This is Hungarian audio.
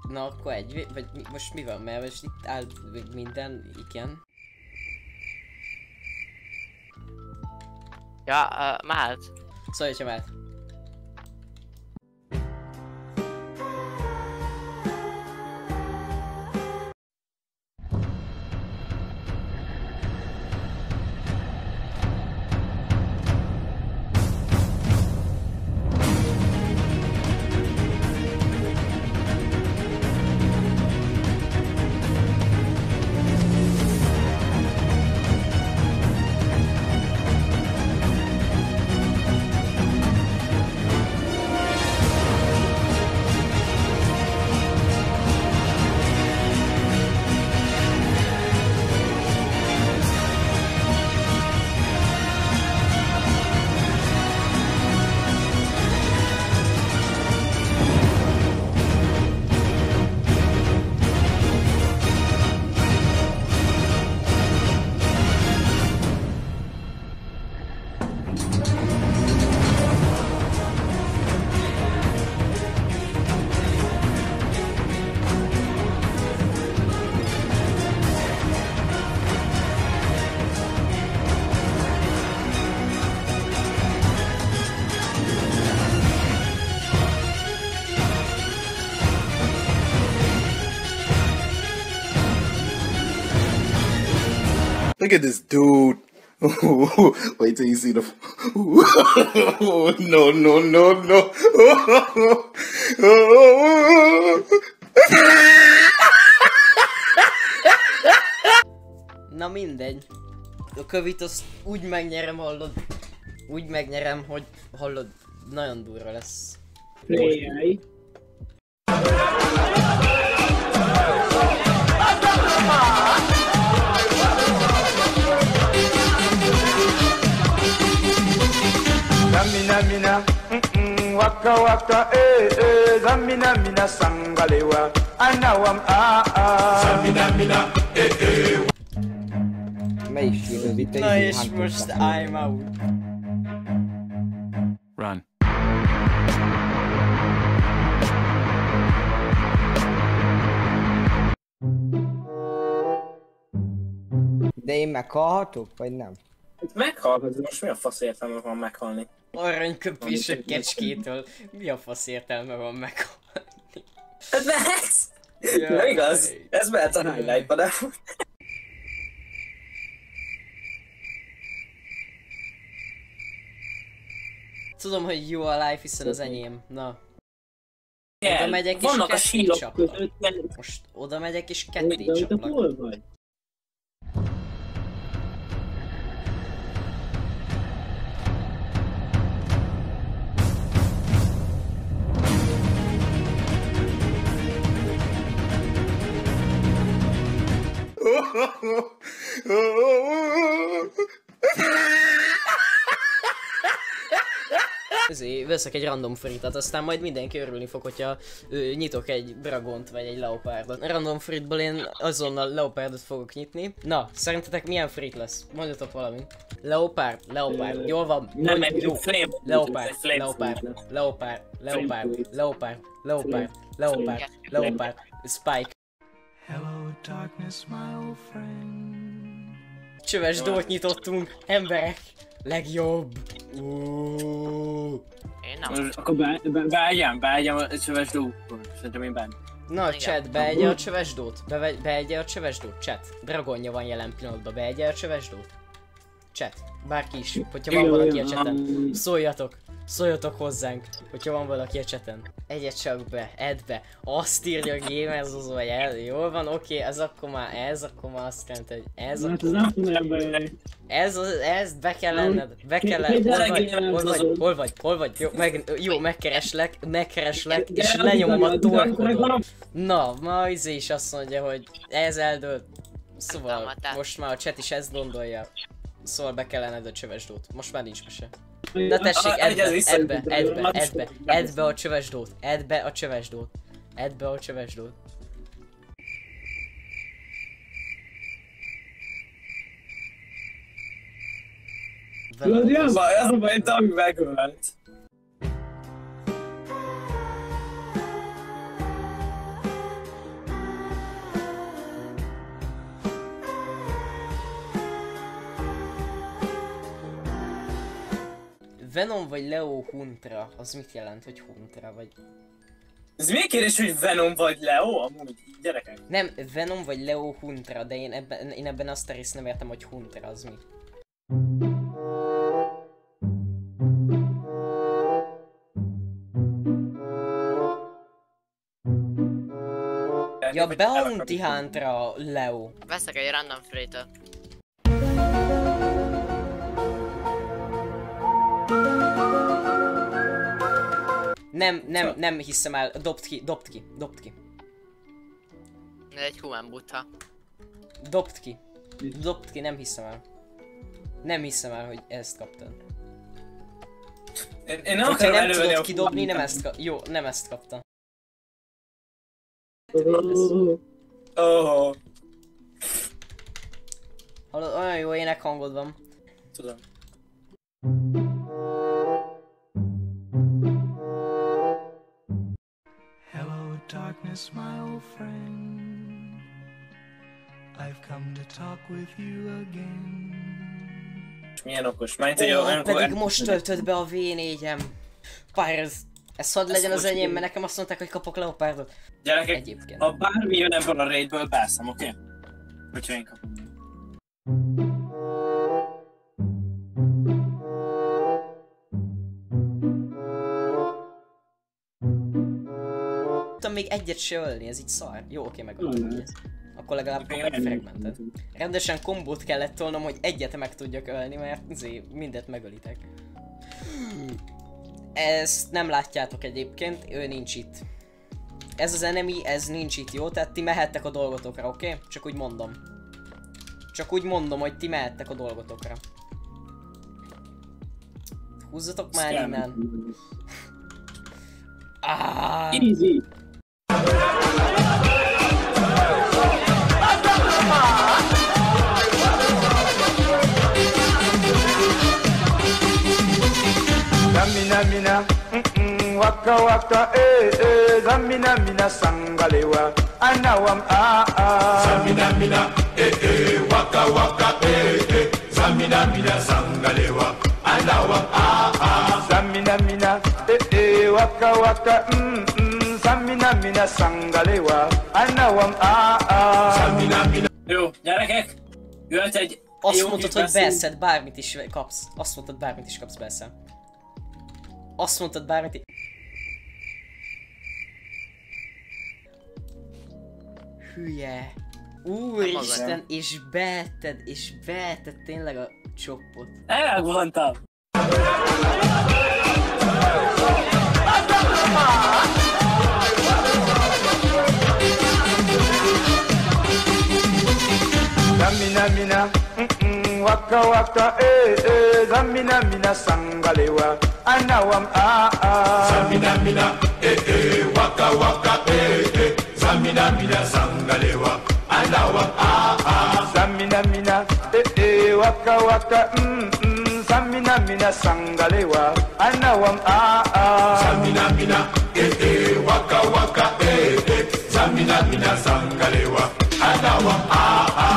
Na akkor egy, vagy most mi van? Mert most itt áll minden, igen. Ja, mehet. Szólj, hogyha mehet. Look at this dude. Wait till you see the. No, no, no, no. Na mindegy. A kövit azt úgy megnyerem, hallod. Úgy megnyerem, hogy hallod, nagyon durva lesz. Play. Zamina mina, waka waka, zamina mina sangalewa, anawam Zamina mina, Melyik sírőzít? Na és most I'm out. Run. De én meghalhatok, vagy nem? Meghallgatod, most mi a fasz értelme van meghalni? Aranyköpés a kecskétől. Mi a fasz értelme van meghalni? Ez mehetsz! Nem igaz? Ez mehet a highlightba, de... Tudom, hogy jó a life, hiszen az enyém. Na. Yeah, Oda megyek és vannak a ketté sílok csaplak. között, Most oda megyek és ketté de te csaplak. hol vagy? Ezért veszek egy random fritet, aztán majd mindenki örülni fog, hogyha nyitok egy dragont vagy egy leopárdot. Random fritból én azonnal leopárdot fogok nyitni. Na, szerintetek milyen frit lesz? Mondjatok valamit. Leopárd, jól van. Nem, Jó. flame. Leopárd, Flame leopárd, food. leopárd, leopárd, leopárd, leopárd, leopárd, leopárd, Spike. Hello, darkness, my old friend. Csöves dót nyitottunk, emberek. Legjobb. Én nem. Most akkor beálljam a csöves dolgokon. Szerintem én benn. Na, Igen. chat, beegye a csöves dót. Beegye a csöves dót, chat. Dragonja van jelen pillanatban, beegye a csöves dót. Chat, bárki is, hogyha van valaki a chaten. Szóljatok hozzánk, hogyha van valaki a chaten. Egyet csak be, edd be. Azt írja a Gamerzos, vagy jól van, oké, ez akkor már azt jelenti, hogy ez Hát akkor... ez nem tudom be. Ezt be kell lenned, hol vagy, jó, megkereslek, és lenyomom a torkodon. Na, ma izé is azt mondja, hogy ez eldőlt. Szóval, most már a chat is ezt gondolja. Szóval be kell lenned a csöves dót, most már nincs mese. Na tessék, edd be a csöves dót, edd be a csöves dót. Ez a baj, Dami megölt. Venom vagy Leo Huntra, az mit jelent, hogy Huntra vagy? Ez milyen kérdés, hogy Venom vagy Leo? Amúgy gyerekek. Nem, Venom vagy Leo Huntra, de én ebben azt a részt nem értem, hogy Huntra az mi. Ja, Bounty Huntra Leo. Veszek egy random free-től. Nem hiszem el, dobd ki. Ez egy human butha. Dobd ki, nem hiszem el. Nem hiszem el, hogy ezt kaptad. Én nem Hogyha akarom nem elővenni tudod a kidobni, jó, nem ezt kaptam. Oh. Hallod, olyan jó énekhangod van. Tudom. Hello, darkness, my old friend. I've come to talk with you again. Milyen okos, majd hogy Pedig most töltöd be a V4-em. Pár, ez hadd legyen az enyém, mert nekem azt mondták, hogy kapok leopárdot. Gyerekek, Egyébként. ha bármi jön ebből a raidből, perszem, oké? Okay? Hogyha én kapom. Tudtam még egyet se ölni, ez így szar. Jó, oké, megöltem. Akkor legalább kapok egy fragmentet. Rendesen kombót kellett tolnom, hogy egyet meg tudjak ölni, mert mindet megölitek. Ezt nem látjátok egyébként, ő nincs itt. Ez az enemy, ez nincs itt, jó? Tehát ti mehettek a dolgotokra, oké? Okay? Csak úgy mondom. Csak úgy mondom, hogy ti mehettek a dolgotokra. Húzzatok már innen. Easy! Zamina, waka waka, zamina sangalewa, anawam Zamina, waka waka, zamina sangalewa, anawam Zamina, waka waka, zamina sangalewa, anawam Jó, gyerekek, jöhet egy azt mondtad, hogy beszed, bármit is kapsz. Azt mondtad, bármit is kapsz, persze. Azt mondtad, bármit is... Hülye. Úristen, és beetted tényleg a csopot. Elmondtam! Zamina, waka waka, zamina sangalewa, anawam Zamina, waka waka, zamina sangalewa, anawam Zamina, waka waka, zamina sangalewa, anawam Zamina, waka waka, zamina sangalewa.